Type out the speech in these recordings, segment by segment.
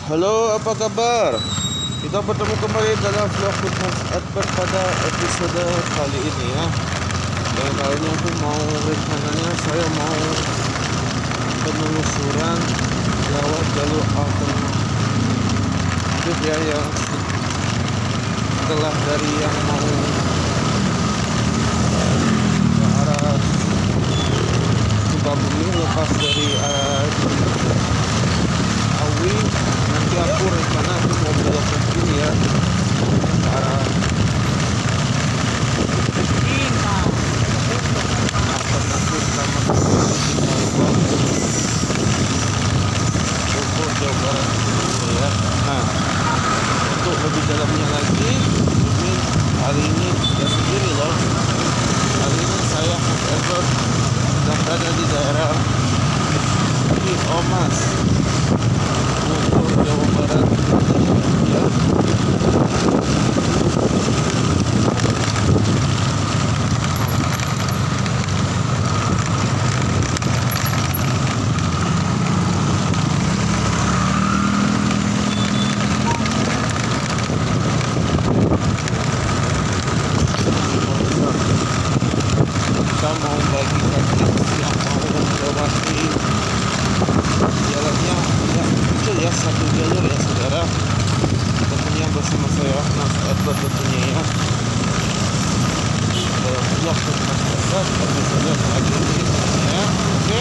Halo, apa kabar? Kita bertemu kembali dalam vlog Foodhouse Advert pada episode kali ini ya. Dan kali ini aku rencananya saya mau penelusuran lewat jalur alternatif ya, yang setelah dari yang mau ke arah Sukabumi, lepas dari Awi, nanti aku rencana aku mau belok ke sini ya, ke arah alternatif sama Bogor, Jawa Barat gitu ya. Nah, untuk lebih dalamnya lagi, ini hari ini ya sendiri loh. Hari ini saya sedang berada di daerah Omas, Bogor, Jawa Barat ya. Kita mau bagikan tips yang mau melewati jalannya ya, itu ya satu jalur ya saudara, tentunya bersama saya Mas Edward tentunya ya, dalam vlog Mas Edward episode kali ini ya. Oke,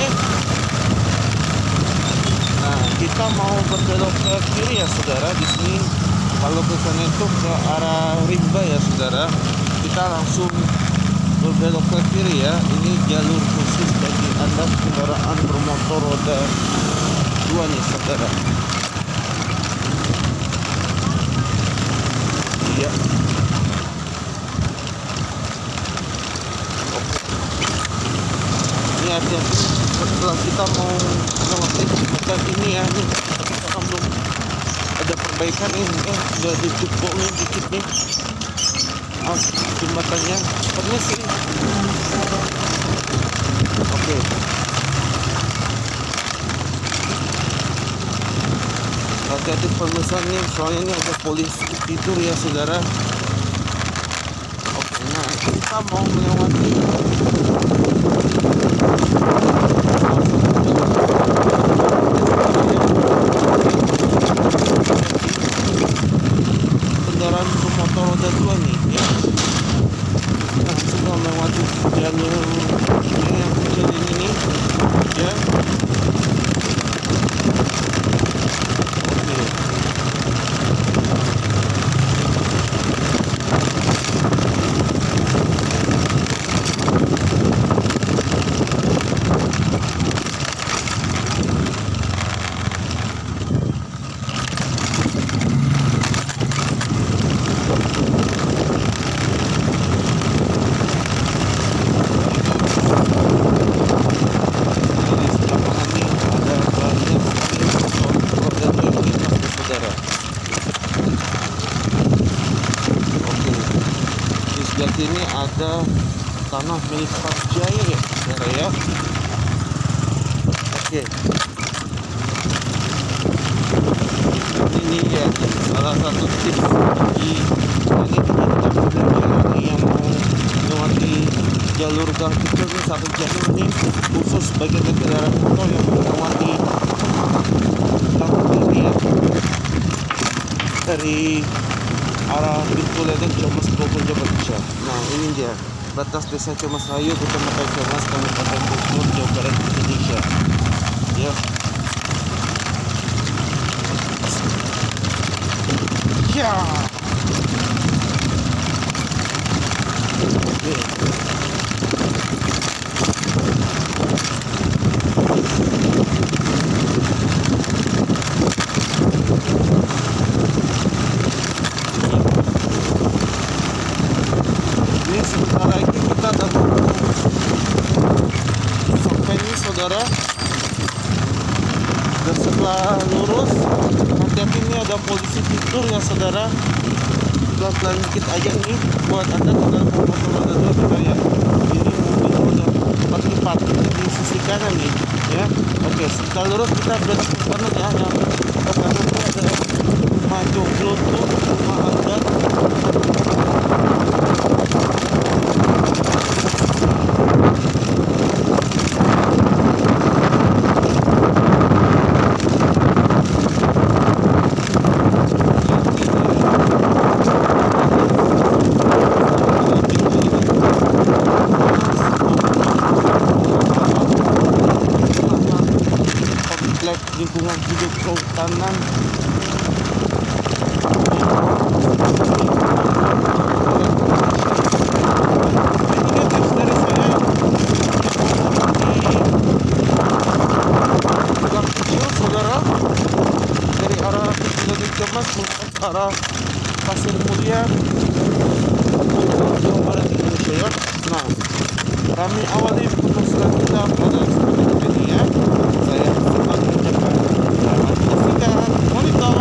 nah kita mau berbelok ke kiri ya saudara. Di sini kalau ke sana itu ke arah Rimba ya saudara, kita langsung berbelok ke kiri ya. Ini jalur khusus bagi Anda kendaraan bermotor roda 2 nih saudara. Iya. Ini artinya setelah kita mau melewati jembatan ini ya, nih kita belum ada perbaikan ini sudah dicukuk nih dikit nih. Jembatannya permisi. Oke. Hati-hati pemirsa nih, soalnya ini ada polisi tidur ya saudara. Oke, nah kita mau melewati kendaraan bermotor roda 2 nih ya. Nah, sudah melewati jalur ini yang kecil ini ya. Sini ada tanah milik Pak Jaya ya saudara ya. Oke, ini ya salah satu tips di ini yang mau melewati jalur gang kecil ini, satu jalur ini khusus bagi kendaraan motor yang melewati gang ini ya, dari arah pintu ledeng Comas Bogor Jawa Barat. Nah ini dia batas desa Comas Rayu, Kecamatan Comas, Kabupaten Bogor, Jawa Barat, Indonesia ya. Ya. Oke. Sebentar lagi kita akan sampai ini saudara. Dan setelah lurus, hati-hati ini ada polisi tidur ya saudara. Pelan-pelan dikit aja nih buat Anda kendaraan motor roda 2 saudara ya. Ini mobil roda 4 di sisi kanan nih ya. Oke, setelah lurus kita belok ke kanan ya. Yang ke kanan itu ada rumah adat. Komplek lingkungan hidup kehutanan. Ini tips dari saya, di gang kecil saudara, dari arah Ciledug Kemas mengarah ke arah Pasir Mulia, Bogor, Jawa Barat, Indonesia ya. Nah, kami awali penelusuran kita pada kesempatan ini ya. Saya sempat mengucapkan selamat menyaksikan monitor.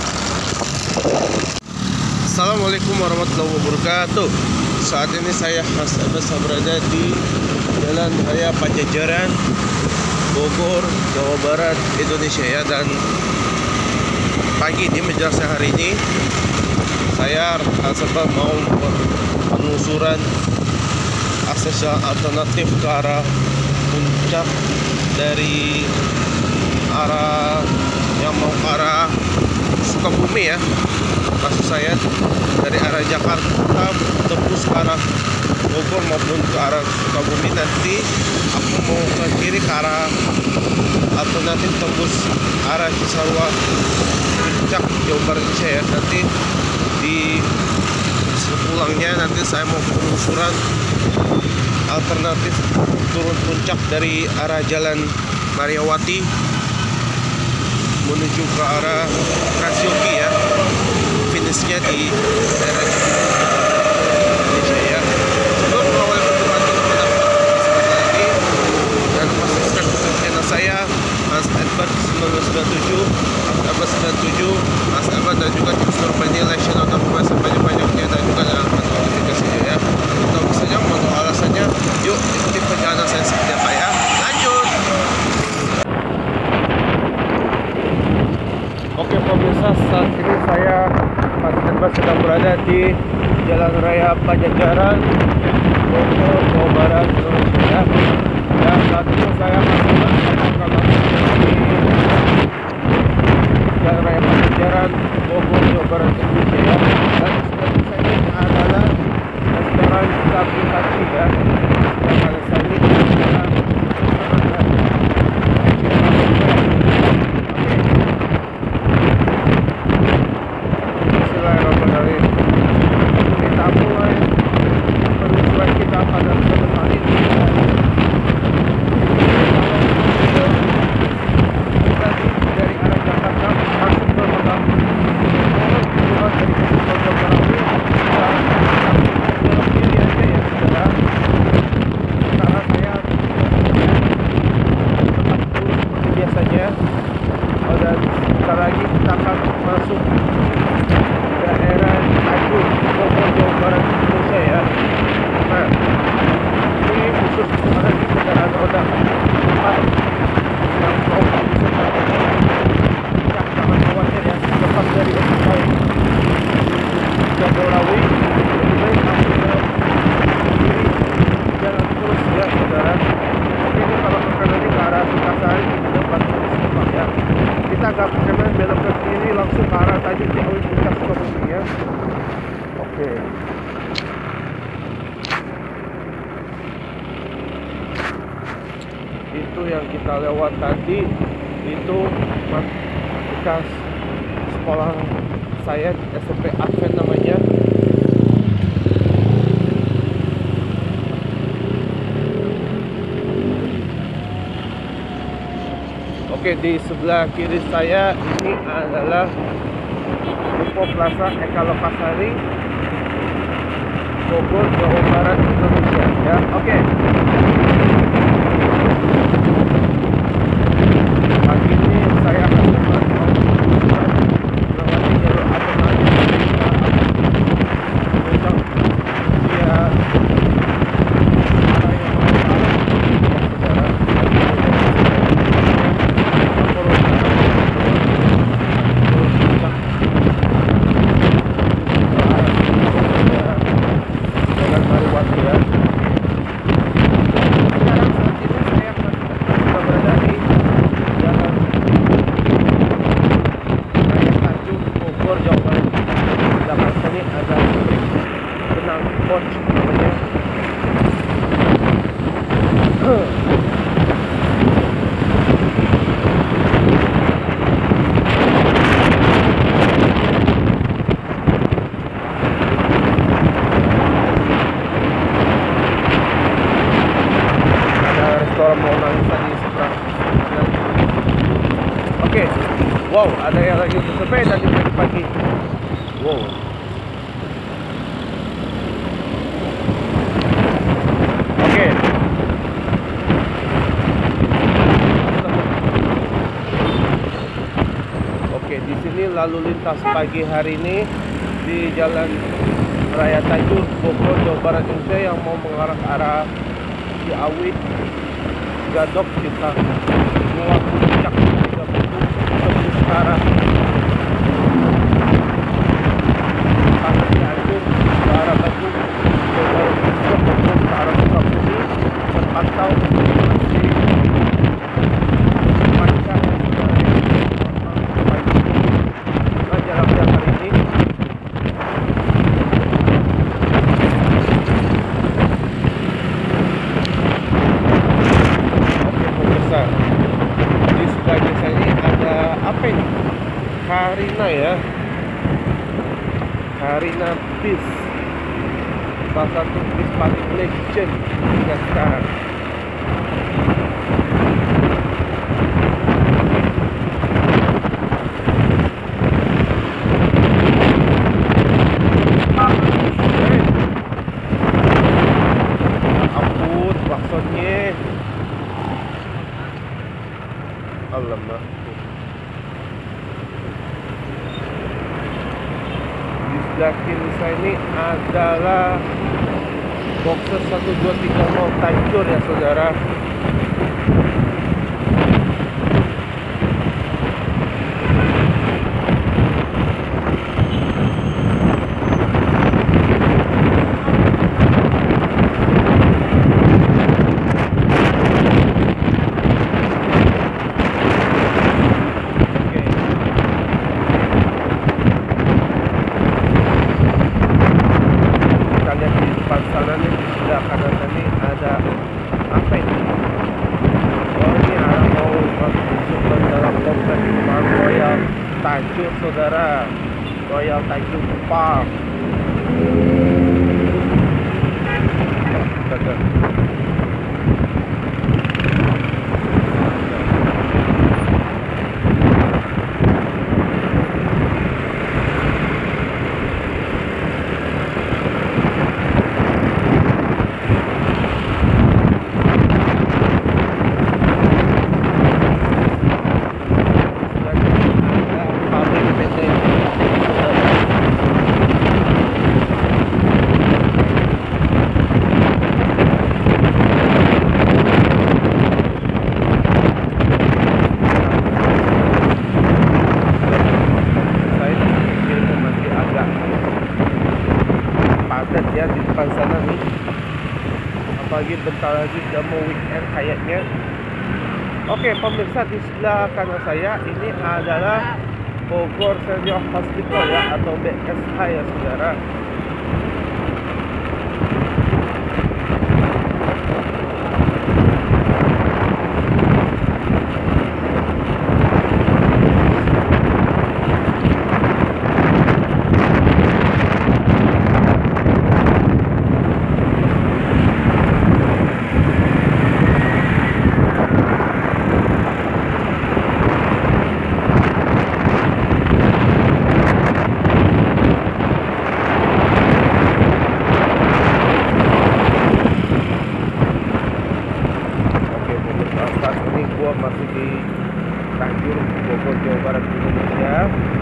Assalamualaikum warahmatullahi wabarakatuh. Saat ini saya Mas Abbas berada di Jalan Raya Pajajaran, Bogor, Jawa Barat, Indonesia ya. Dan pagi ini menjelang siang hari ini saya serba mau penelusuran akses alternatif ke arah puncak dari arah yang mau ke arah Sukabumi ya. Maksud saya dari arah Jakarta tembus ke arah Bogor maupun ke arah Sukabumi. Nanti aku mau ke kiri ke arah alternatif tembus arah Cisarua puncak Jawa Barat ya. Nanti di sepulangnya nanti saya mau penelusuran alternatif turun puncak dari arah Jalan Mariawati menuju ke arah Transyogi ya. Finishnya di daerah Indonesia ya. Sebelum mengawali pertemuan kita lagi dan pastikan channel saya Mas Edward 1997, Mas Abbas 97, Mas Abbas dan juga tim Store Penny like, share, nonton sebanyak-banyaknya dan juga jangan lupa notifikasinya ya. Untuk saja untuk alasannya, yuk ikuti perjalanan saya seperti apa ya. Lanjut. Oke pemirsa, saat ini saya Mas Abbas sedang berada di Jalan Raya Pajajaran, Bogor, Jawa Barat, Indonesia. Dan saat ini saya masih akan di Jalan Raya Pajajaran, Bogor, Jawa Barat, Indonesia. Dan seperti saya ini adalah restoran Sapi Hati ya. Restoran Sapi adalah Bismillahirrahmanirrahim. Kita mulai penelusuran kita pada kesempatan ini. Dari arah Jakarta masuk ke kota Bogor, dari kota Bogor kiri aja ya saudara. Karena saya tempat dulu seperti biasanya. Dan sebentar lagi kita akan masuk daerah Agung, Bogor, Jawa Barat, Indonesia ya. Nah, ini khusus ada di kendaraan roda 4 yang mau bisa jangan khawatir ya. Lepas dari Ekspor Jagorawi, lebih baik ambil kiri jalan terus ya saudara. Oke, ini kalau ke kanan ini ke arah Sukasari di depan Sukabumi ya. Kita agak ke kanan belok ke kiri langsung ke arah Tanjung Ciawi puncak Sukabumi ya. Oke. Itu yang kita lewat tadi itu bekas sekolah saya SMP Advent namanya. Oke, di sebelah kiri saya ini adalah Ruko Plaza Eka Lokasari, Bogor, Jawa Barat, Indonesia ya. Oke. Pagi ini saya akan melewati jalur alternatif via Wow, ada yang lagi bersepeda di pagi-pagi. Wow. Oke. Oke, di sini lalu lintas pagi hari ini di Jalan Raya Tanjur, Bogor, Jawa Barat, Indonesia yang mau mengarah ke arah Ciawi, Gadok, kita keluar puncak 30 ke arah Tanah Cianjur ke arah Bandung, Jawa Barat, Indonesia, Bogor ke arah Sukabumi, terpantau masih lancar jalan hari ini. Di sebelahnya saya ini ada apa ini? Karina ya, Karina bis, salah satu bis paling legend hingga sekarang. Ampun, maksudnya alamak. Di sebelah kiri saya ini adalah Boxer 1230 Tanjur ya saudara. Sana nih di sebelah kanan ini ada apa ini? Oh, ini arah mau masuk ke dalam kompleks perumahan Royal Tanjur saudara, Royal Tanjur Park. Ya di depan sana nih, apalagi bentar lagi udah mau weekend kayaknya. Oke pemirsa, di sebelah kanan saya ini adalah Bogor Senior Hospital ya, atau BSH ya saudara. Masih di Tanjur, Bogor, Jawa Barat, Indonesia.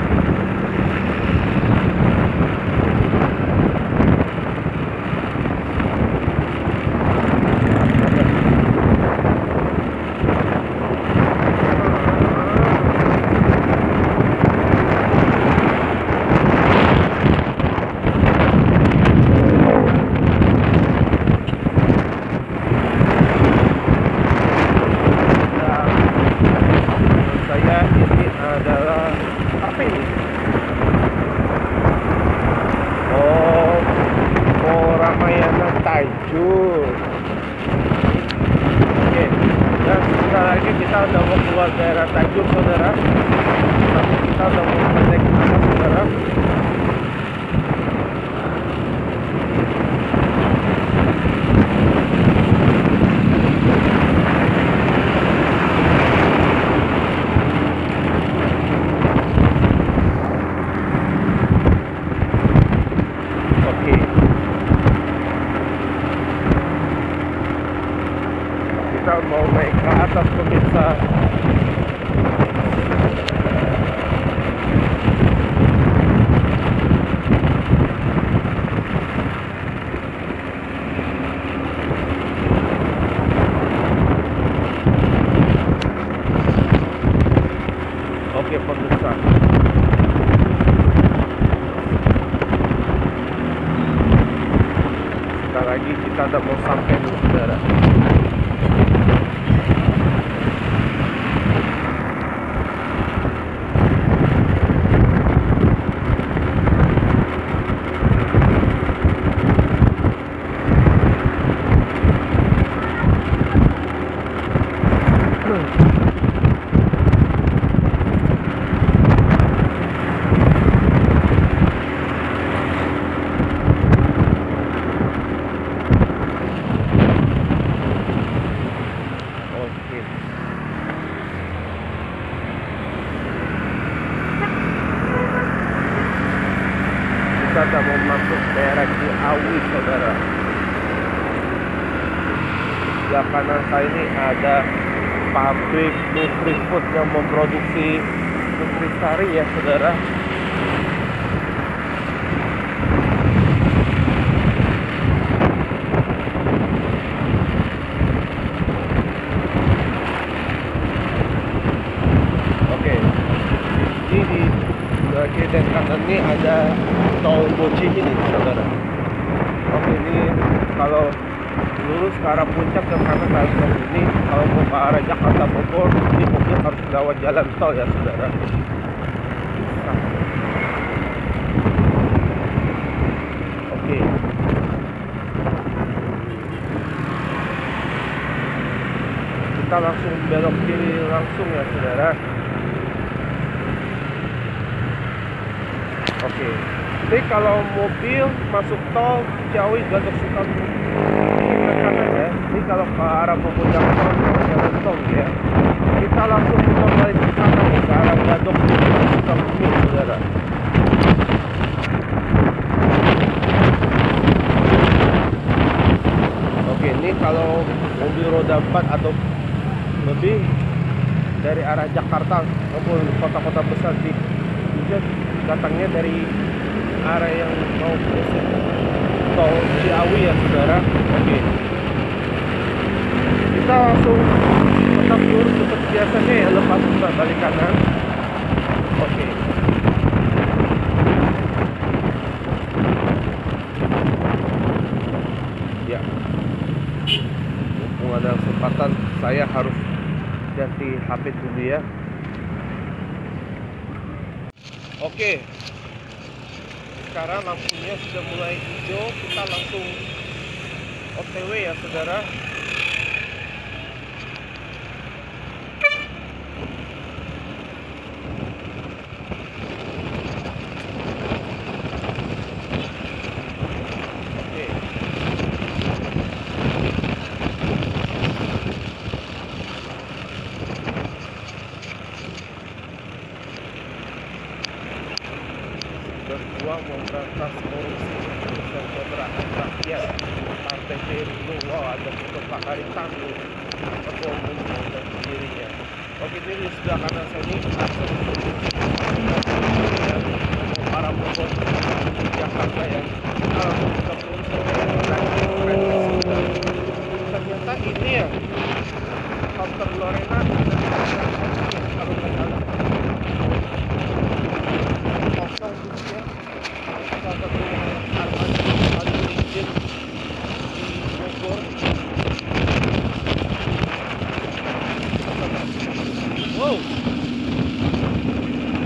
Ini adalah apa ini? Oh, Ramayana Tanjur. Oke, dan sebentar lagi kita udah mau keluar daerah Tanjur saudara. Tapi kita udah mau naik ke sana saudara. atas pemirsa. Oke pemirsa, sebentar lagi kita udah mau sampai nih saudara. Kita mau masuk daerah Ciawi saudara. Di kanan saya ini ada pabrik Nutrifood yang memproduksi Nutrisari ya saudara. Oke, ini di kiri dan kanan ini ada tol Bocimi nih saudara. Oke, ini kalau lurus ke arah puncak ke kanan harus ke sini. Kalau mau ke arah Jakarta Bogor, ini mungkin harus lewat jalan tol ya saudara. Oke. Kita langsung belok kiri langsung ya saudara. Oke. Jadi kalau mobil masuk tol Ciawi Gadok Sukabumi ke kanan ya. Ini kalau ke arah Bogor Jakarta jalan tol ya. Kita langsung putar balik ke sana nih, ke arah Gadok Sukabumi saudara. Oke, ini kalau mobil roda 4 atau lebih dari arah Jakarta maupun kota-kota besar di datangnya dari arah yang mau ke tol Ciawi ya saudara. Oke, kita langsung tetap lurus seperti biasanya ya, lepas putar balik kanan. Oke. Ya, mumpung ada kesempatan saya harus ganti HP dulu ya. Oke, sekarang lampunya sudah mulai hijau, kita langsung OTW ya saudara. Oke. Berjuang memberantas korupsi dan keberangan rakyat Partai Perindo. Wow, ada foto Pak Haritanu, ketua umum dan dirinya. Oke, jadi di sebelah kanan saya ini para Bogor Jakarta ya. Kalau kita turun ternyata ini ya counter Lorena kalau nggak salah kosong gitu ya. Salah satu armada paling legit di Bogor. Wow,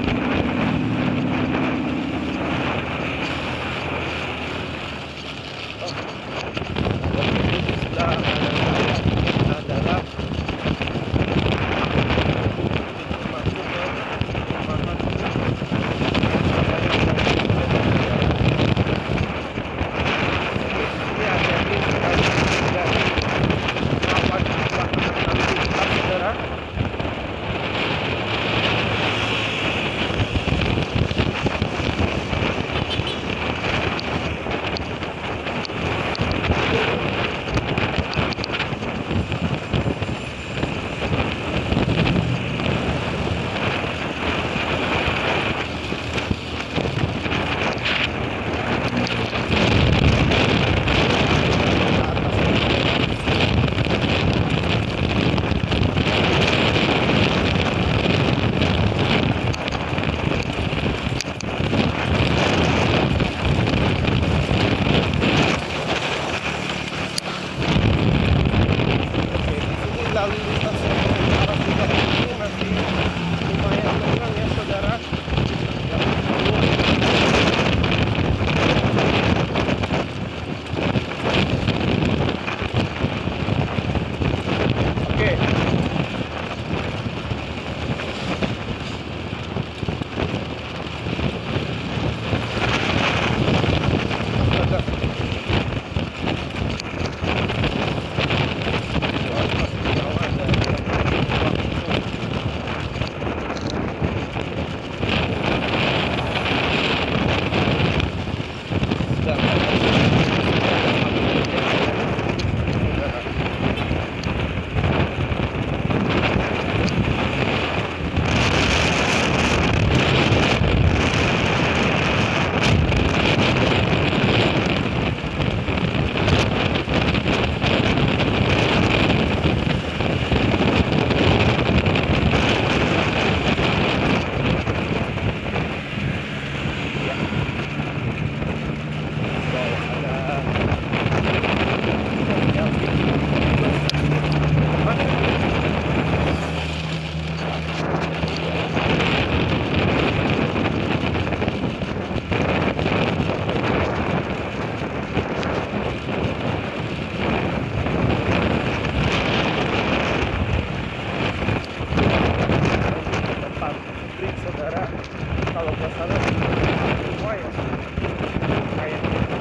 kalau nggak salah semua ya kayak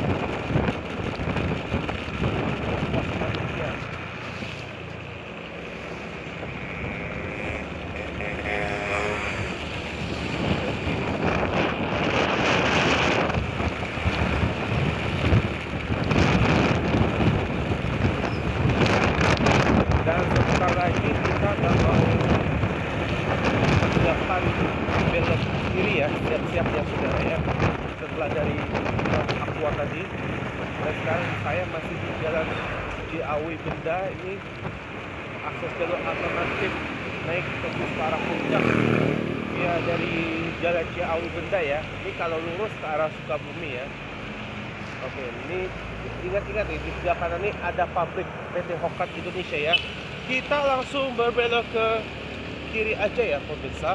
ya. Dan sebentar lagi kita akan mau menyiapkan belok kiri ya, siap-siap ya saudara ya, setelah dari Aqua tadi. Dan sekarang saya masih di jalan Ciawi Benda. Ini akses jalur alternatif naik ke arah puncak ya, dari jalan Ciawi Benda ya. Ini kalau lurus ke arah Sukabumi ya. Oke, ini ingat-ingat nih, di sebelah kanan ini ada pabrik PT Hokat Indonesia ya. Kita langsung berbelok ke kiri aja ya pemirsa.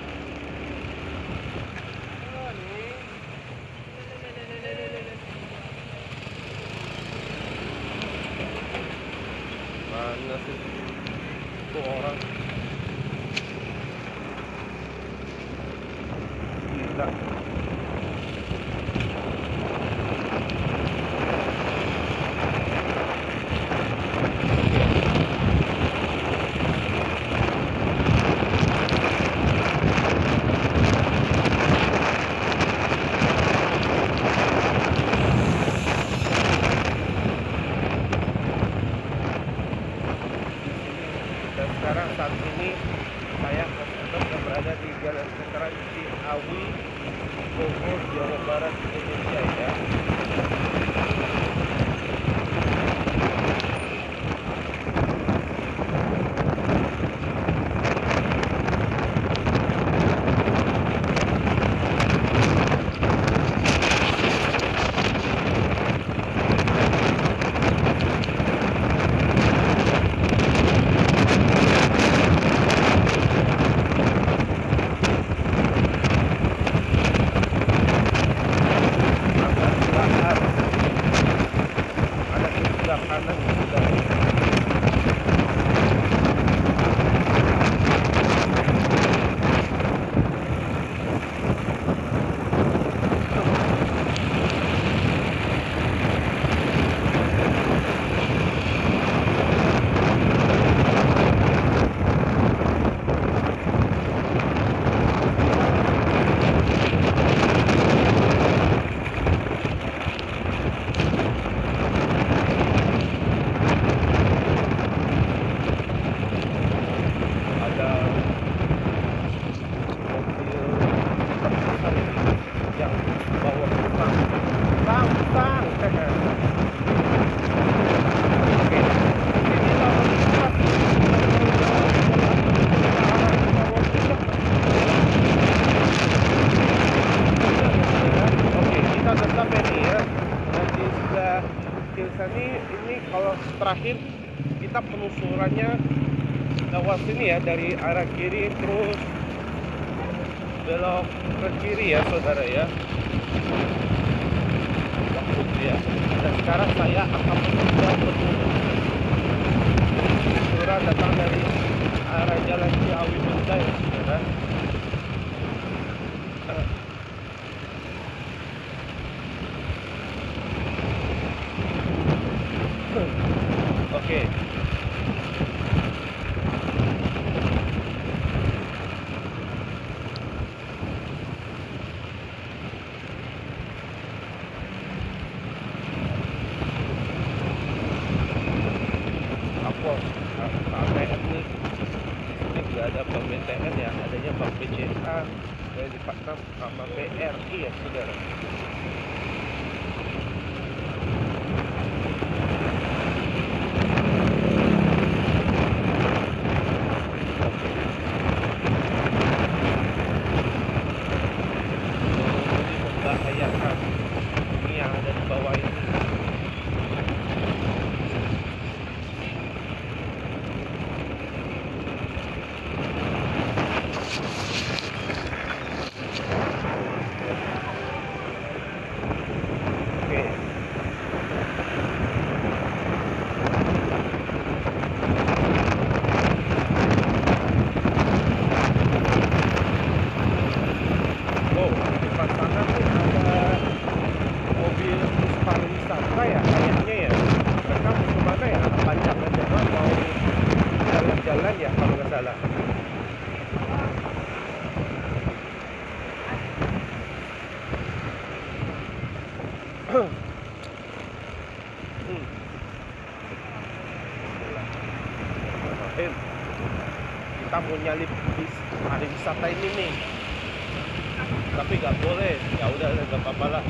Mana sih tuh orang? Gila. Dan sekarang saat ini saya sedang berada di Jalan Veteran Ciawi, Bogor, Jawa Barat, Indonesia ya. Ada di sebelah kanan sudah. Yang bawa tang. Oke, ini lalu lintas. Oke, kita udah sampai nih ya. Dan di sebelah kiri sana ini kalau terakhir kita penelusurannya lewat sini ya, dari arah kiri terus belok ke kiri ya saudara ya. Ya. Dan sekarang saya akan mencoba penelusuran datang dari arah jalan Ciawi Benda ya saudara. Oke. KPM nih, ini juga ada Bank BTN ya, adanya Bank BCA, dari dipasang sama BRI ya saudara. Ini membahayakan, ini yang ada di bawah ini. Kita mau nyalip pariwisata ini nih, tapi nggak boleh. Ya udah, nggak apa-apa lah.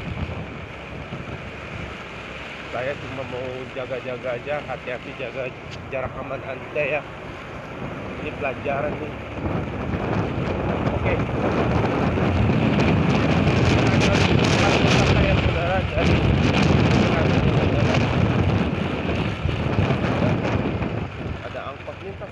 Saya cuma mau jaga-jaga aja, hati-hati, jaga jarak aman Anda ya. Ini pelajaran nih. Oke. Pariwisata ya saudara, dari ada angkot lintas.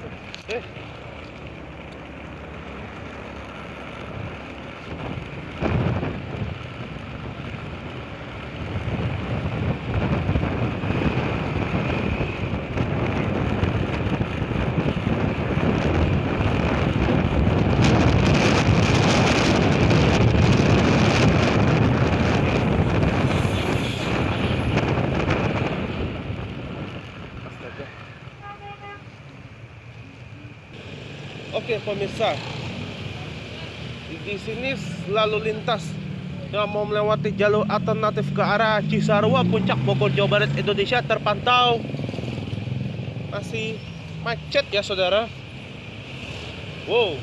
Oke pemirsa, di sini lalu lintas yang mau melewati jalur alternatif ke arah Cisarua, Puncak Bogor, Jawa Barat, Indonesia terpantau masih macet ya saudara. Wow.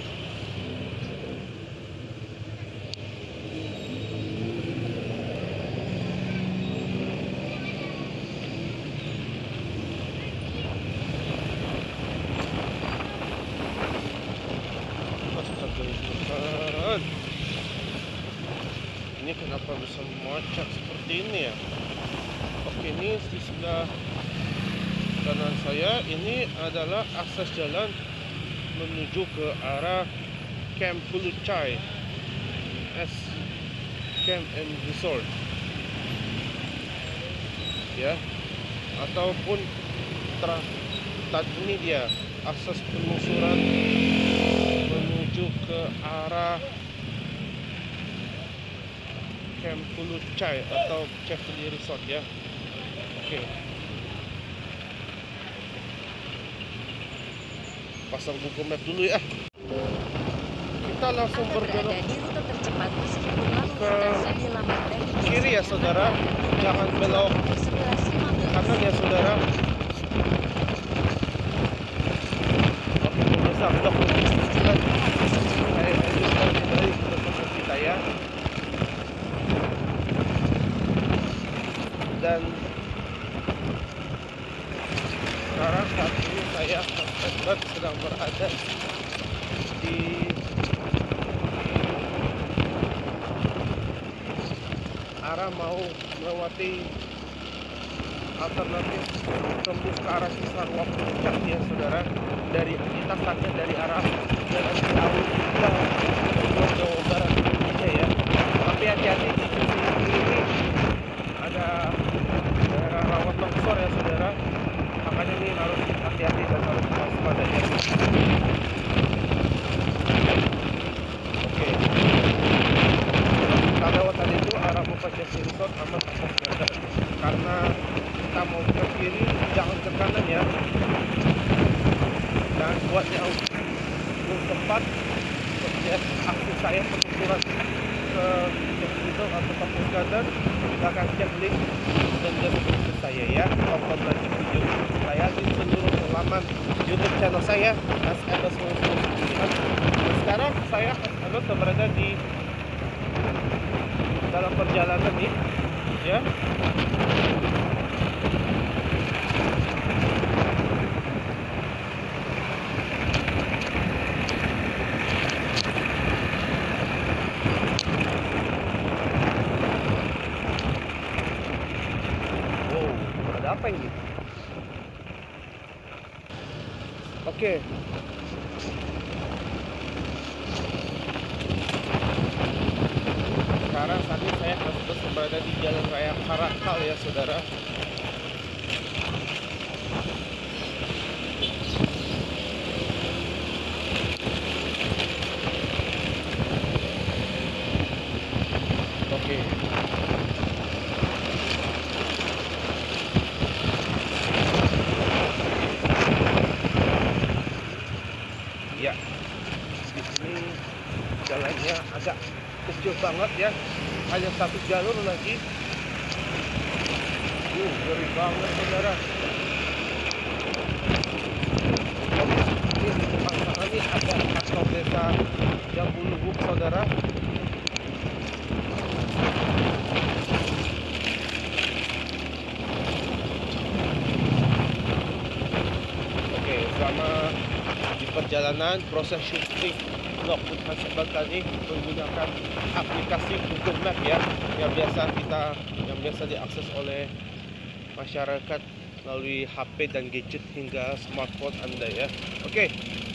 Ini kenapa bisa macet seperti ini ya? Oke, ini di sebelah kanan saya ini adalah akses jalan menuju ke arah Camp Pulucai Camp and Resort ya, ataupun ini dia akses penelusuran menuju ke arah Camp Pulucai atau Chevrolet Resort ya. Oke. Pasang Google Map dulu ya. Kita langsung bergerak ke kiri ya saudara. Jangan belok kanan ya saudara. Oke, pemirsa, belok saya lanjutkan dari pertemuan kita ya. Dan sekarang saat ini saya sedang berada di arah mau melewati alternatif tembus ke arah Cisarua Puncak ya saudara. Dari kita startnya dari arah Jalan Ciawi ke Bogor, Jawa Barat, Indonesia ya. Tapi hati-hati di sini ini ada daerah rawan longsor ya saudara. Makanya ini harus hati-hati dan harus waspada ya. Oke. Kita lewat tadi itu arah Bupati Resort aman saudara. Karena kita mau ke kiri, jangan ke kanan ya. Dan buat yang belum sempat lihat akses saya penelusuran ke Resort atau Kampung Garden, silahkan cek link dan deskripsi saya ya. Tonton lagi video saya di seluruh halaman YouTube channel saya SMS Muslim. Sekarang saya berada di dalam perjalanan nih ya. Apa ini? Oke. Sekarang saat ini saya harus berada di Jalan Raya Karakal ya saudara. Oke. Ya, di sini jalannya agak kecil banget ya, hanya satu jalur lagi Ngeri banget saudara. Ini di depan sana nih ada kantor desa Jambu Lubuk saudara. Oke, selama di perjalanan proses syuting vlog Putra Sebal tadi menggunakan aplikasi Google Map ya, yang biasa diakses oleh masyarakat melalui HP dan gadget hingga smartphone Anda ya. Oke.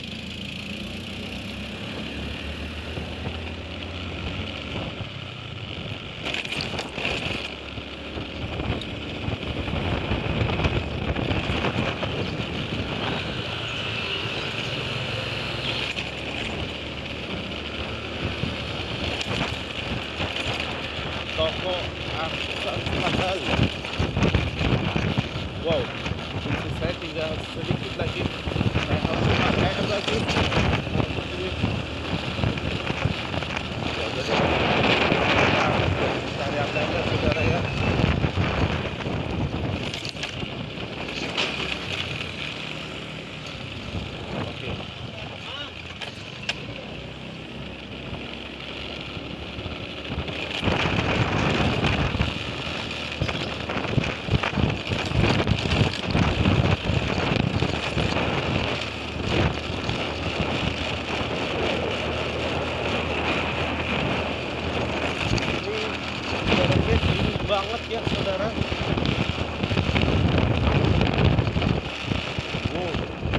Toko Aksan Padal. Wow, saya tinggal sedikit lagi. Saya harus pakai lagi. Ya, jadi kita lihat aja saudara ya. Oke. Banget ya saudara. Wow.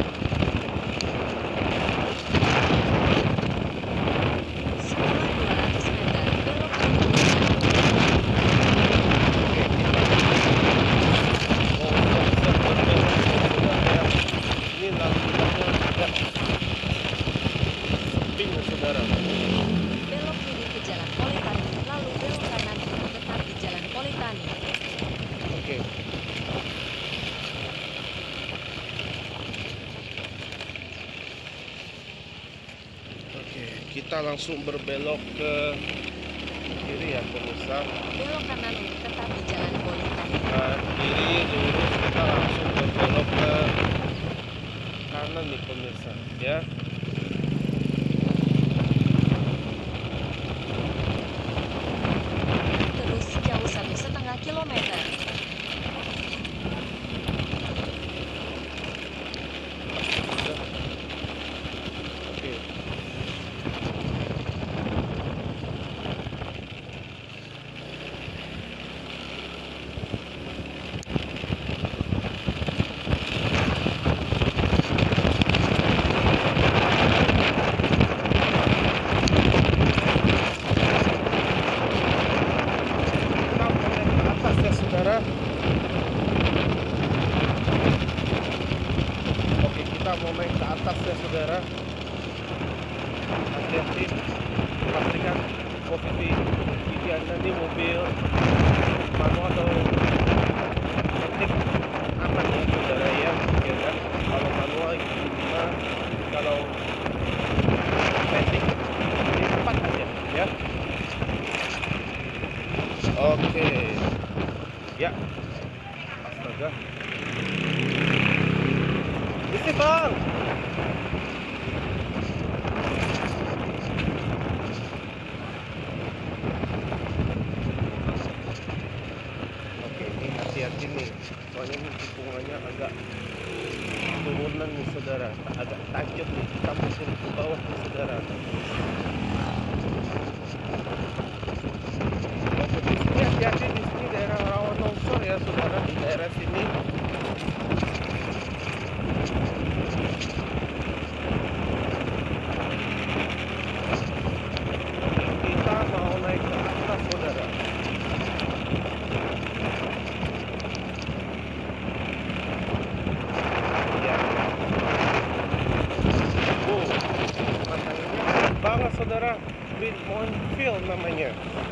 Ini lalu lintasnya agak sepi saudara. Belok kiri ke Jalan Politani, lalu belok kanan tetap di Jalan Politani. Oke. Oke, kita langsung berbelok ke kiri ya pemirsa. Belok kanan tetap di Jalan Politani. Nah, kiri lurus kita langsung berbelok ke kanan nih pemirsa ya. Terus jauh 1,5 kilometer. Oke. Kita mulai ke atas ya saudara. Oke, kita mau naik ke atas ya saudara. Hati-hati, pastikan posisi kiri Anda ini mobil manual atau metik aman ya saudara ya. Ya kan? Kalau manual gimana? Kalau metik ini cepat aja ya. Oke. Ya. Astaga. Isi bang. Oke, ini hati-hati nih. Soalnya ini tikungannya agak turunan nih saudara, agak tajam nih. Kita mau turun ke bawah nih saudara. Oke, di sini hati-hati, di sini daerah rawan longsor ya saudara, di daerah sini. Kita mau naik ke atas saudara. Ya. Wow, matanya banget saudara. Green Mountain namanya.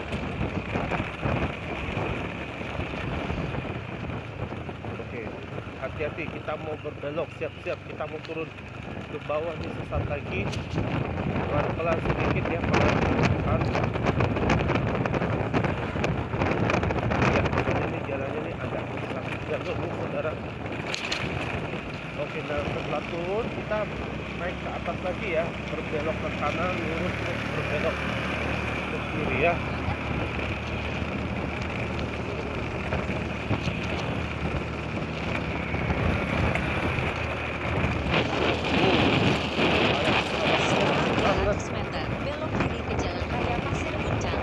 Oke, hati-hati, kita mau berbelok, siap-siap, kita mau turun ke bawah nih sesaat lagi. Pelan-pelan sedikit ya, pelan-pelan. Ya, ini jalannya nih agak susah kita naik ke atas lagi ya, berbelok ke kanan, lurus terus berbelok ke kiri ya. Setelah 200 meter, belok kiri ke Jalan Raya Pasir Guncang.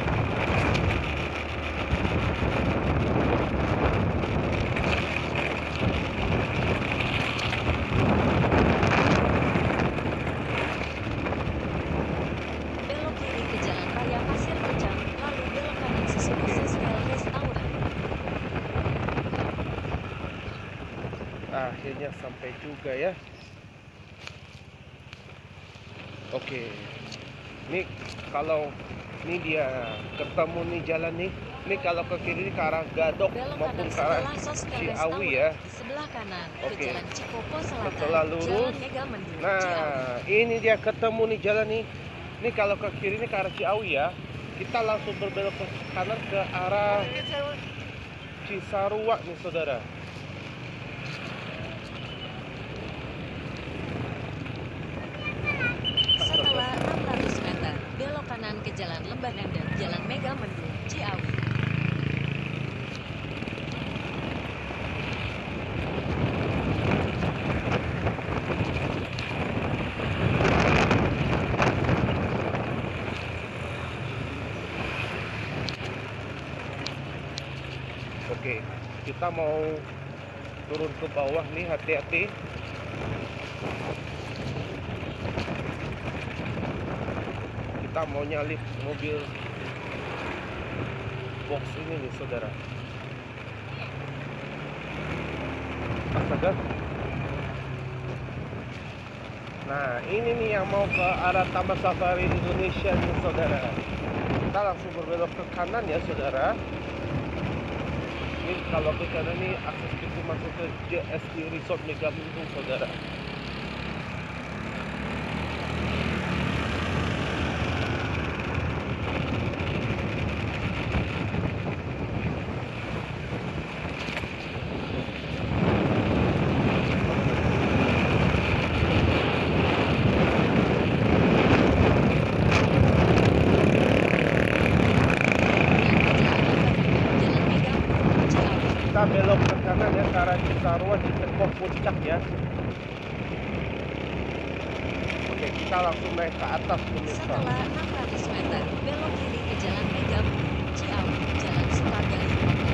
Belok kiri ke Jalan Raya Pasir Guncang, lalu belok kanan sesudah Sestel Restaurant. Akhirnya sampai juga ya. Oke, ini kalau ini dia ketemu nih jalan nih. Ini kalau ke kiri ke arah Gadok Belok maupun kanan ke arah setelah Sostel Ciawi Restaurant. ya. Di sebelah kanan ke Oke. Jalan Cikopo Selatan, Setelah lurus, Jalan Megamendung, Ciawi. Nah, ini dia ketemu nih jalan nih. Ini kalau ke kiri ini ke arah Ciawi ya. Kita langsung berbelok ke kanan ke arah Cisarua nih saudara. Setelah 600 meter, belok kanan ke Jalan Lembah Nandang, Jalan Megamendung, Ciawi. Oke, kita mau turun ke bawah nih, hati-hati. Kita mau nyalip mobil box ini nih saudara. Astaga. Nah, ini nih yang mau ke arah Taman Safari Indonesia nih saudara. Kita langsung berbelok ke kanan ya saudara. Ini kalau ke kanan nih akses pintu masuk ke JSD Resort Megamendung saudara. Jalan Megamendung, Ciawi. Kita belok ke kanan ya ke arah Cisarua di Tengkok Puncak ya. Oke, kita langsung naik ke atas pemirsa. Setelah 600 meter, belok kiri ke Jalan Megamendung, Ciawi, Jalan Sukagali.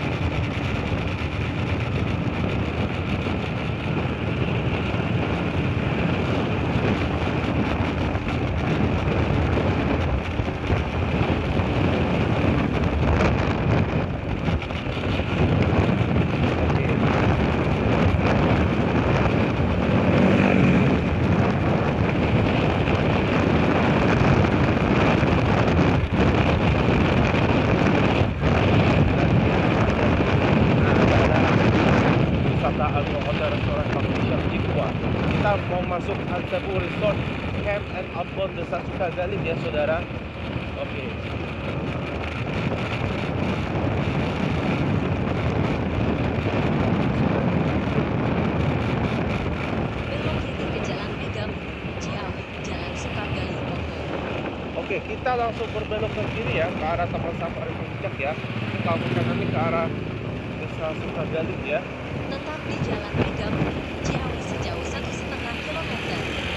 Wisata Agro Hotel Restoran Coffee Shop Cikua. Kita mau masuk Antebu Resort Camp and Outbound Desa Sukagali ya saudara. Oke. Belok kiri ke Jalan Megamendung, Ciawi, Jalan Sukagali, Bogor. Oke, kita langsung berbelok ke kiri ya ke arah Taman Safari Puncak ya. Kalau ke kanan ini ke arah Desa Sukagali ya. Tetap di Jalan Megamendung, Ciawi sejauh 1,5 kilometer.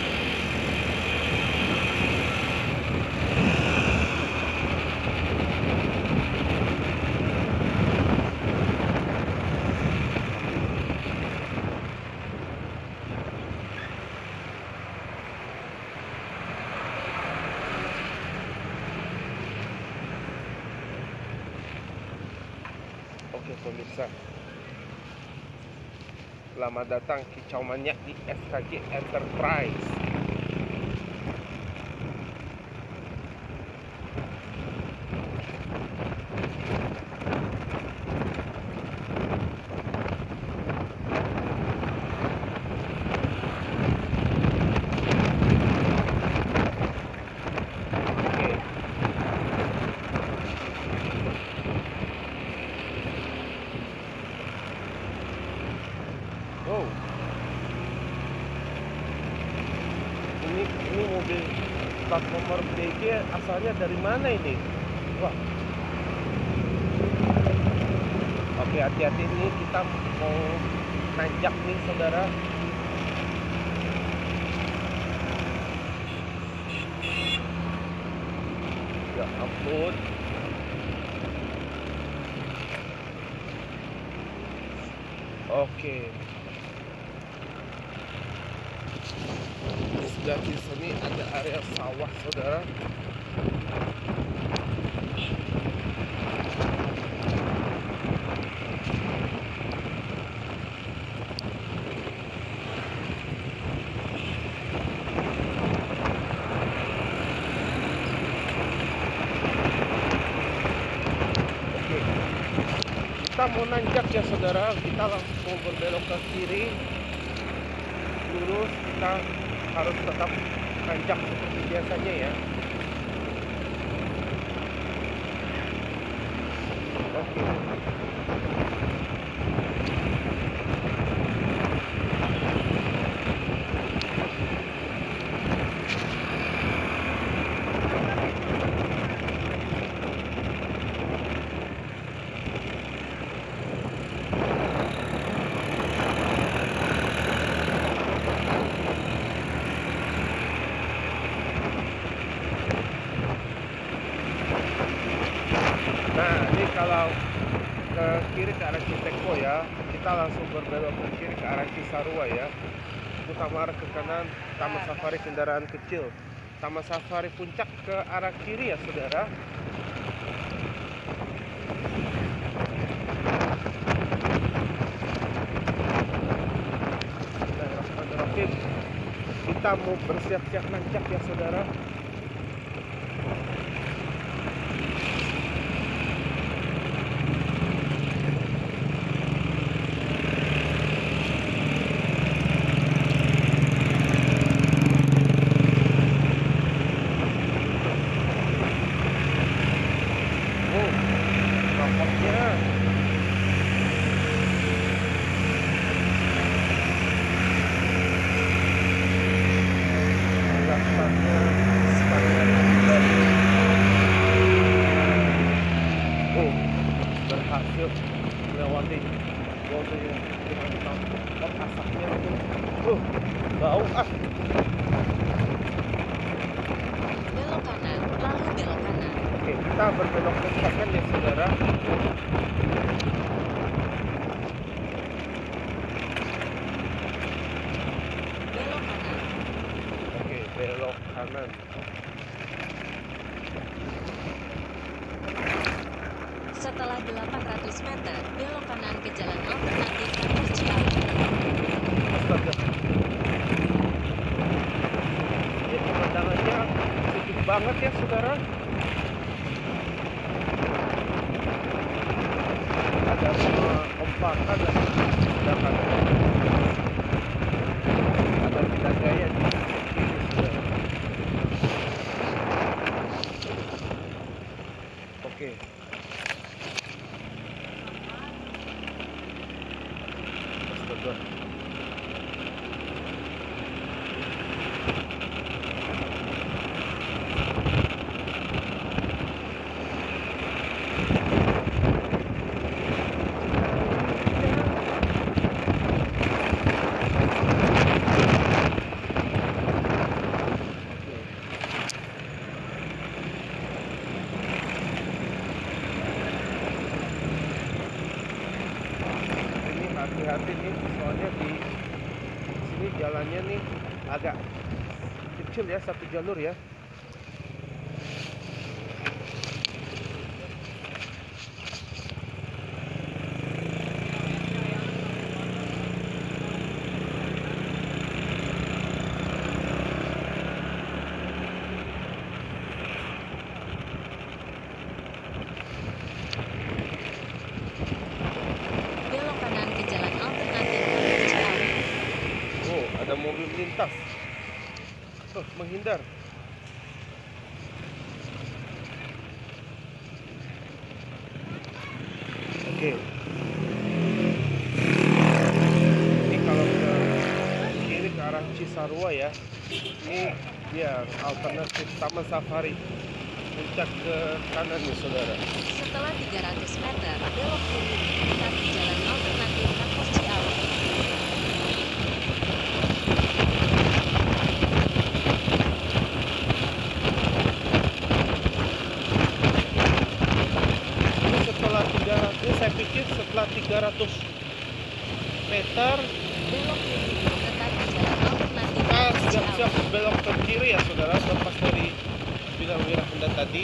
Oke pemirsa, selamat datang kicau manyak di SKG Enterprise. Oke. Oh. plat nomor BG asalnya dari mana ini? Wah. Oke, hati-hati nih, kita mau nanjak nih saudara. Ya ampun. Oke. Di sebelah sini ada area sawah saudara. Kita mau nanjak ya saudara, kita langsung berbelok ke kiri lurus. Kita harus tetap nanjak seperti biasanya ya. Oke. Nah, ini kalau ke kiri ke arah Citeko ya, kita langsung berbelok ke kiri ke arah Cisarua ya. Utama arah ke kanan, Taman Safari kendaraan kecil. Taman Safari Puncak ke arah kiri ya saudara. Bismillahirrahmanirrahim. Kita mau bersiap-siap nanjak ya saudara. Berhasil melewati mobil dengan tampuk asapnya itu. Bau Belok kanan, lalu belok kanan. Oke, kita berbelok ke kanan ya saudara. Belok kanan. Oke, belok kanan. Setelah 800 meter, belok kanan ke jalan alternatif arah Ciawi. Astaga. Ya, pemandangannya sejuk banget ya saudara. Ada kompakan dan ada kita gaya di kiri saudara. Oke. Astaga. Hati-hati nih, soalnya di sini jalannya nih agak kecil ya, satu jalur ya. Belok kanan ke jalan alternatif arah Ciawi. Oh, ada mobil melintas. Menghindar. Oke. Ini kalau ke kiri ke arah Cisarua ya. Ini Ya, alternatif Taman Safari. Puncak ke kanan nih saudara. Setelah 300 meter, belok kiri tetap di jalan alternatif Tapos Ciawi. Ini setelah 300, saya pikir setelah 300 meter Belok kiri tetap di jalan alternatif kita Tapos Ciawi. siap-siap belok ke kiri ya saudara, lepas dari Bidang Wirahenda tadi.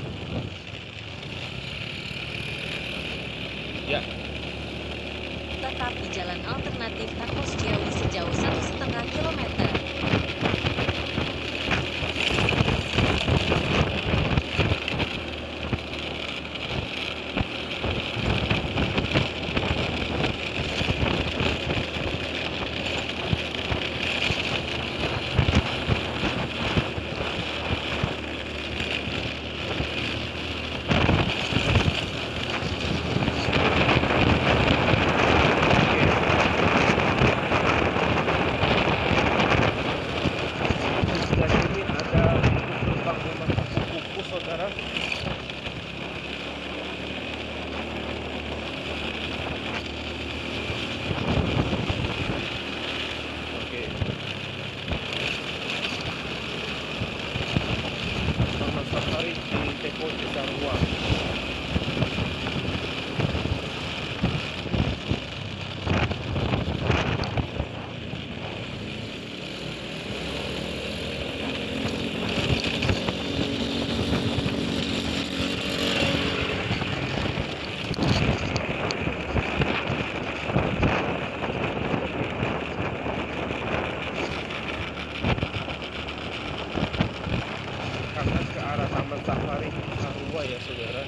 Ya, Tetap di jalan alternatif Tapos Ciawi sejauh 1,5 kilometer. dan ini ada gerbang rumah kuku-kuku saudara. Oke. Taman Safari di Teko Cisarua. Kanan ke arah Taman Safari Cisarua ya saudara.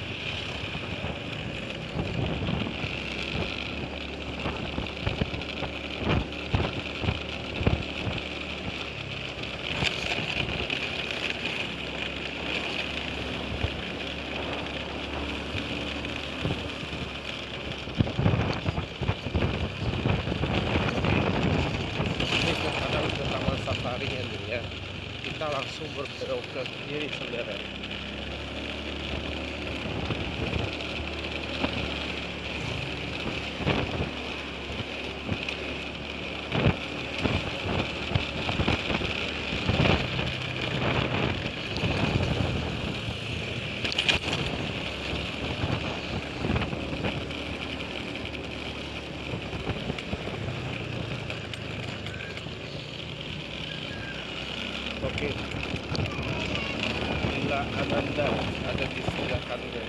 Ini ke kanan ke Taman Safari ini ya. Kita langsung berbelok ke kiri saudara. Oke. Villa Ananda ada di sebelah kanan.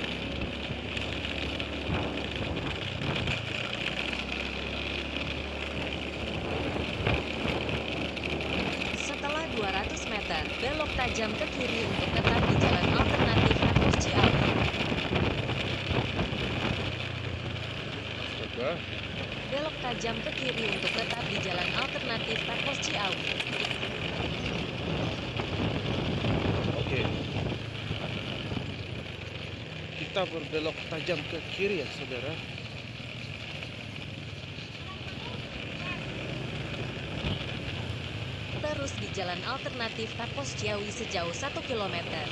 Setelah 200 meter, belok tajam ke kiri untuk tetap di jalan alternatif Tapos Ciawi. Astaga. Belok tajam ke kiri untuk tetap di jalan alternatif Tapos Ciawi. Oke. Kita berbelok tajam ke kiri ya saudara. Terus di jalan alternatif Tapos Ciawi sejauh 1 kilometer.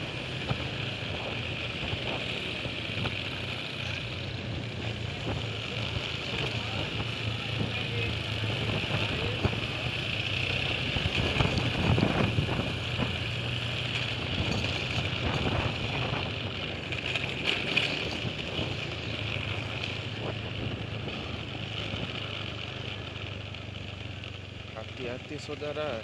Hati-hati saudara.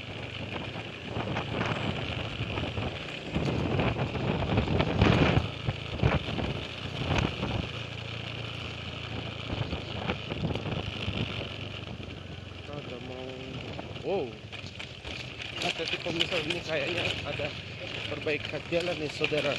Kita udah mau. Wow. Hati-hati pemirsa, ini kayaknya ada perbaikan jalan nih saudara.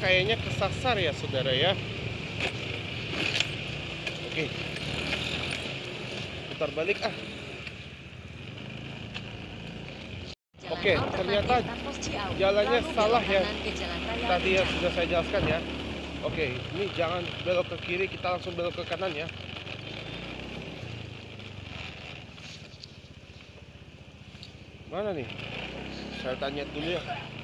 kayaknya kesasar ya saudara ya. Oke, putar balik ah. Oke, ternyata jalannya salah ya. Tadi ya sudah saya jelaskan ya. Oke, ini jangan belok ke kiri, kita langsung belok ke kanan ya. Mana nih? Saya tanya dulu ya.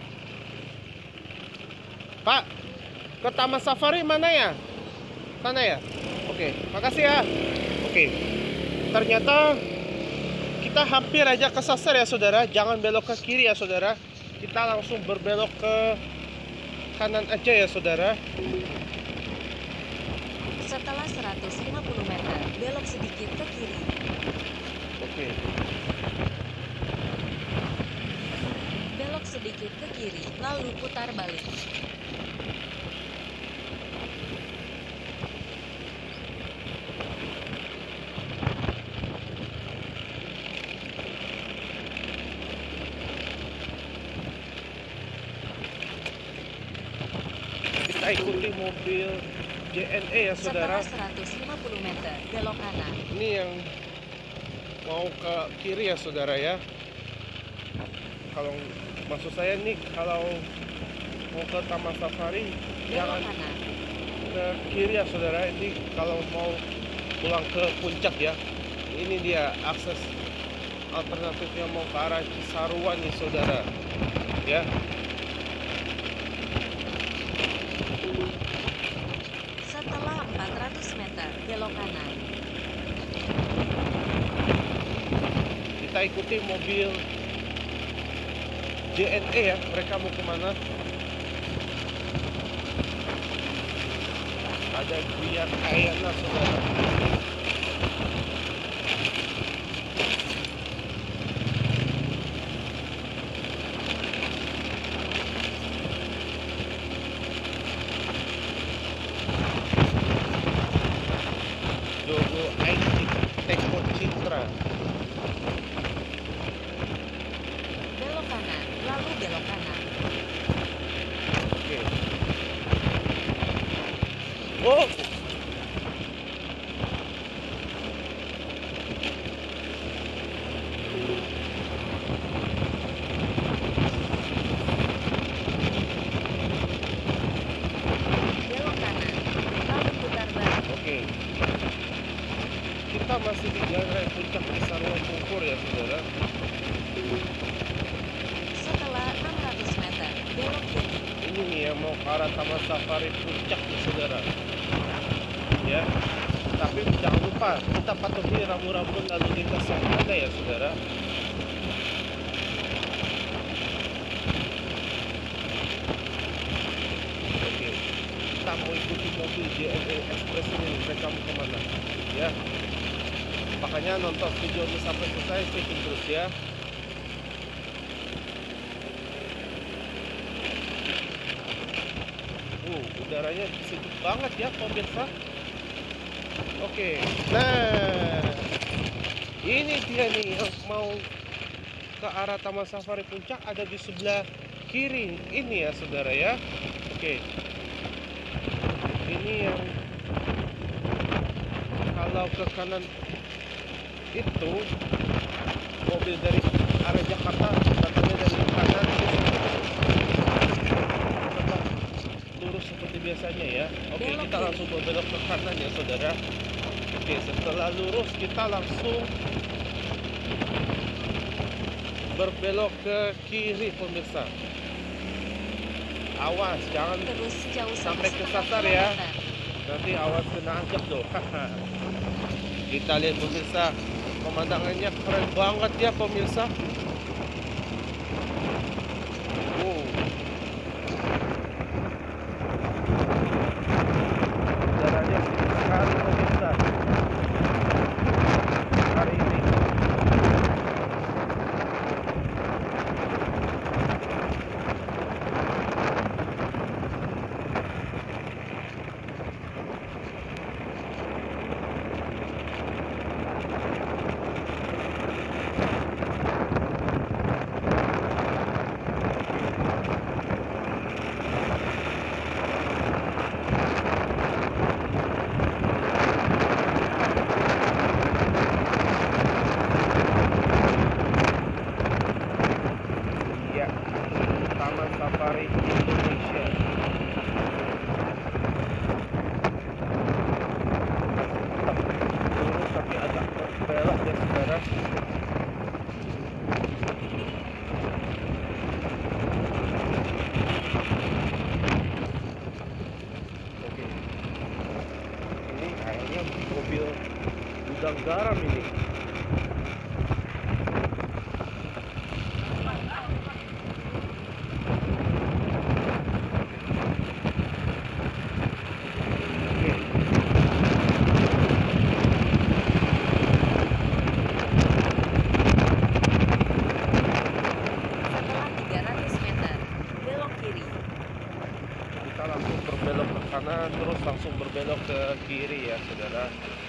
Pak, ke Taman Safari mana ya? Sana ya? Oke, makasih ya. Oke, ternyata kita hampir aja kesasar ya saudara. Jangan belok ke kiri ya saudara. Kita langsung berbelok ke kanan aja ya saudara. Setelah 150 meter, belok sedikit ke kiri. Oke. Belok sedikit ke kiri, lalu putar balik. Kita ikuti mobil JNE ya saudara. Setelah 150 meter, belok kanan. Ini yang mau ke kiri ya saudara ya. Kalau maksud saya nih, kalau mau ke Taman Safari Belok jangan kanan. ke kiri ya saudara. Ini kalau mau pulang ke puncak ya. Ini dia akses alternatifnya mau ke arah Cisarua nih saudara ya. Setelah 400 meter, belok kanan. Kita ikuti mobil JNE ya, mereka mau kemana? Ada Buya Kayana saudara. Jogo IT Teko Citra. Belok kanan, lalu belok kanan. Oke. Oh. Belok kanan, lalu putar balik. Oke. Kita masih di jalan raya puncak Cisarua Bogor ya saudara. Setelah 600 meter, belok kiri. Ini nih yang mau ke arah Taman Safari puncak nih saudara. Ya. Tapi jangan lupa kita patuhi rambu-rambu lalu lintas yang ada ya saudara. Oke. Kita mau ikuti mobil JNE Express ini, mereka mau kemana? Ya. Makanya nonton video ini sampai selesai, stay tune terus ya. Udaranya sejuk banget ya pemirsa. Oke, nah ini dia nih yang mau ke arah Taman Safari Puncak, ada di sebelah kiri ini ya saudara ya. Oke, ini yang kalau ke kanan itu mobil dari arah Jakarta, datangnya dari kanan tetap lurus seperti biasanya ya. Oke, kita langsung berbelok ke kanan ya saudara. Oke, setelah lurus kita langsung berbelok ke kiri pemirsa. Awas jangan Terus jauh sampai 1,5 kesasar ya. kilometer. Nanti awas kena ajak tuh. Kita lihat pemirsa, pemandangannya keren banget ya pemirsa. Wow. Udaranya sejuk sekali pemirsa hari ini. belakangnya mobil gudang garam ini. Setelah 300 meter, belok kiri. Kita langsung berbelok ke kanan, terus langsung berbelok ke kiri ya saudara.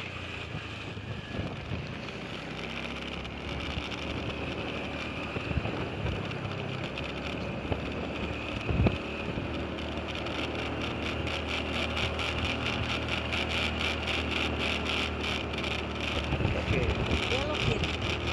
Oke, Belok kiri.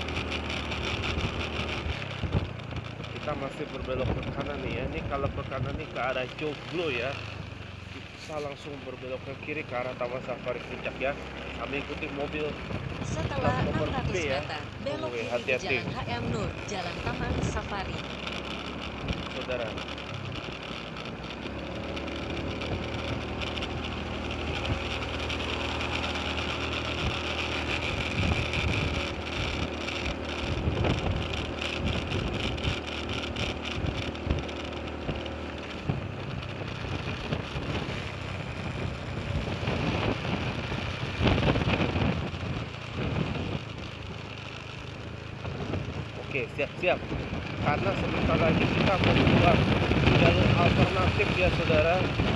kita masih berbelok ke kanan nih ya. Ini kalau ke kanan nih ke arah Joglo ya. Kita langsung berbelok ke kiri ke arah Taman Safari Puncak ya. Kami ikuti mobil Setelah nomor 600 B ya. meter, belok Oke, kiri ke hati-hati. Jalan HM Nur, Jalan Taman Safari. saudara. Oke, siap-siap. Karena sebentar lagi kita mau buka jalur alternatif ya saudara.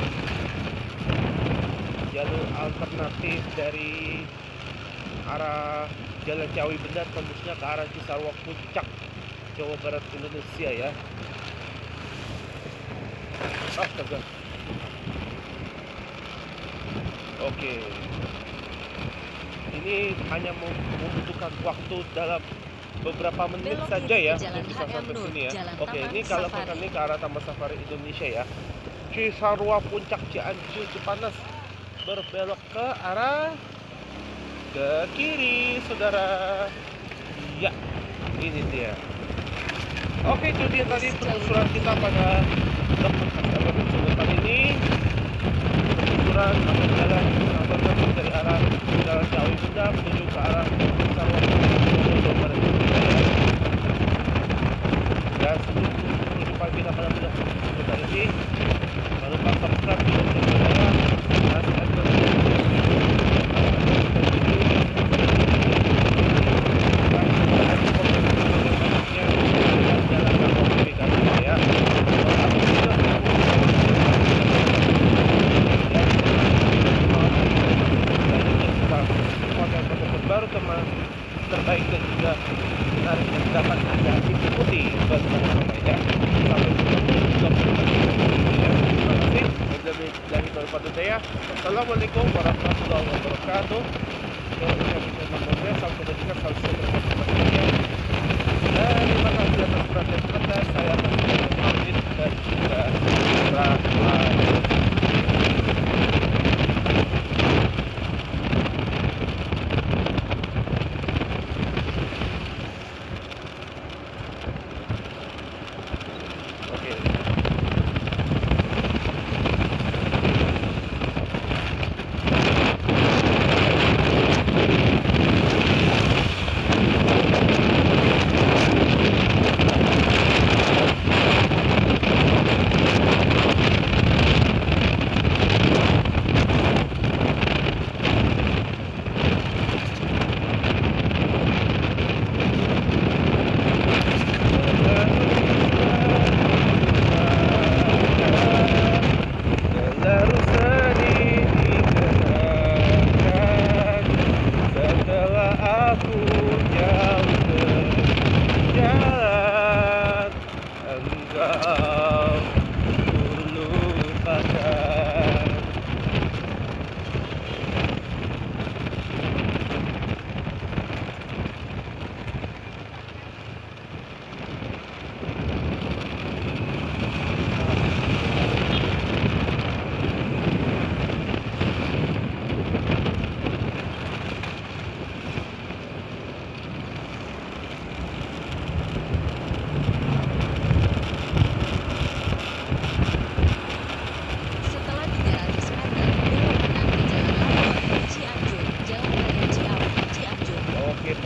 Jalur alternatif dari arah Jalan Ciawi Benar tembusnya ke arah Cisarua Puncak, Jawa Barat Indonesia ya. Astaga. Oke. Ini hanya membutuhkan waktu dalam beberapa menit Belok saja kiri ya ke Jalan untuk bisa HM sampai Nur, sini ya. Jalan Oke, Taman ini kalau Safari. ke ke arah Taman Safari Indonesia ya. Cisarua Puncak Cianjur Cipanas berbelok ke arah ke kiri, saudara. Ya, ini dia. Oke, itu dia tadi penelusuran kita pada kesempatan ini. Penelusuran atau jalan alternatif dari arah Jalan Ciawi Benar menuju ke arah Cisarua Puncak Jawa Barat Indonesia ya. Dan sebelum jumpa kita pada video sebentar ini, jangan lupa subscribe channel saya dan share ke baru teman terbaik dan juga menarik yang dapat Anda ikuti bersama-sama ya. Sampai jumpa di video selanjutnya. Terima kasih. Assalamualaikum warahmatullahi wabarakatuh. Sampai jumpa terima kasih atas perhatian Anda. Saya akan pamit dan juga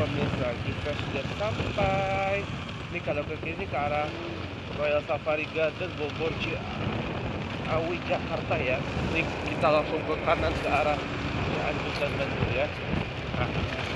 pemirsa, kita sudah sampai. Ini kalau ke kiri ke arah Royal Safari Garden Bogor Ciawi Jakarta ya. Ini kita langsung ke kanan ke arah Cianjur dan Bandung ya. Nah,